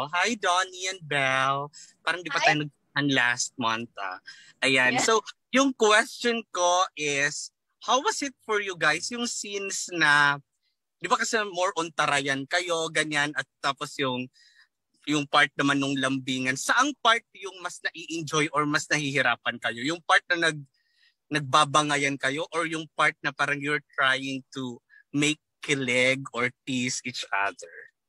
Belle. Hi, Donny and Belle. Parang di pa tayo nagkahan last month. Ayan. Yeah. So, yung question ko is, how was it for you guys? Yung scenes na, di ba kasi more on tarayan kayo, ganyan, at tapos yung part naman nung lambingan. Saang part yung mas nai-enjoy or mas nahihirapan kayo? Yung part na nagbabangayan kayo or yung part na parang you're trying to make kilig or tease each other?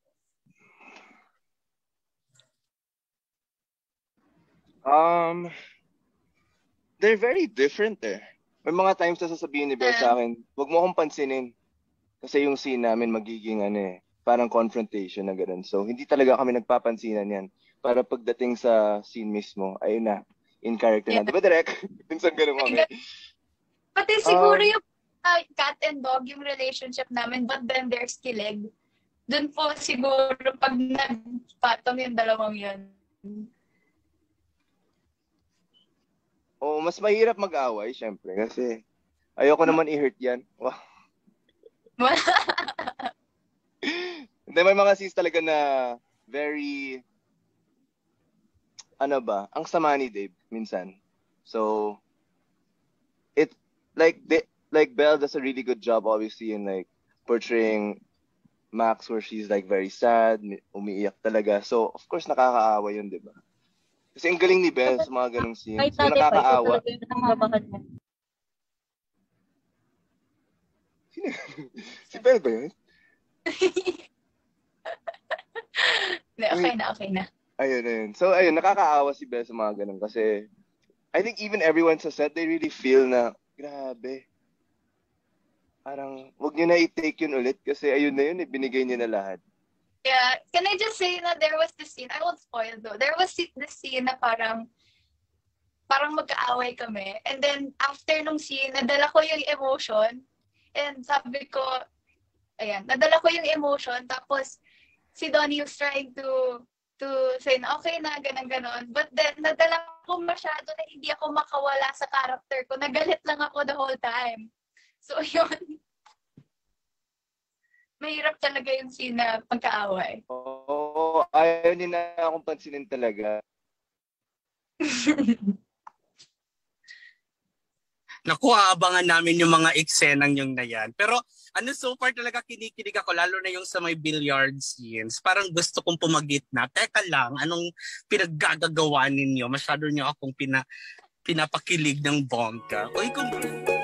They're very different eh. May mga times na sasabihin ni Belle sa akin, huwag mo akong pansinin. Kasi yung scene namin magiging parang confrontation na gano'n. So, hindi talaga kami nagpapansinan yan. Para pagdating sa scene mismo, ayun na, in character na. Diba, Direk? Minsan gano'n kami. Pati siguro yung cat and dog, yung relationship namin, but then there's kilig. Doon po siguro pag nagpatong yung dalawang yun. Oo, mas mahirap mag-away, syempre. Kasi ayoko naman i-hurt yan. Wow. Hindi, may mga scenes talaga na very, ang sama ni Dave, minsan. So, like Belle does a really good job obviously in like portraying Max where she's like very sad, umiiyak talaga. So of course nakakaawa yun, di ba? Kasi ang galing ni Belle sa mga ganong scenes. So nakakaawa. Si Belle ba yun? Okay na. Ayun. So ayun, nakakaawa si Belle sa mga ganon kasi I think even everyone sa set, they really feel na grabe. Parang, wag nyo na i-take yun ulit kasi ayun na yun, binigay nyo na lahat. Yeah. Can I just say na there was this scene, I won't spoil though, there was this scene na parang magkaaway kami. And then, after nung scene, nadala ko yung emotion. And sabi ko, nadala ko yung emotion. Tapos, si Donnie was trying to say na okay na, ganon. But then, nadala ko masyado na hindi ako makawala sa character ko. Nagalit lang ako the whole time. So, yun. Mahirap talaga yung scene na pagkaaway. Oo, ayaw niya na akong pansinin talaga. Naku, aabangan namin yung mga eksenang yung na yan. Pero so far talaga kinikilig ako, lalo na yung sa may billiard scenes. Parang gusto kong pumagitna. Teka lang, anong pinaggagawa ninyo? Masyado niyo akong pinapakilig ng bongga. Uy, kung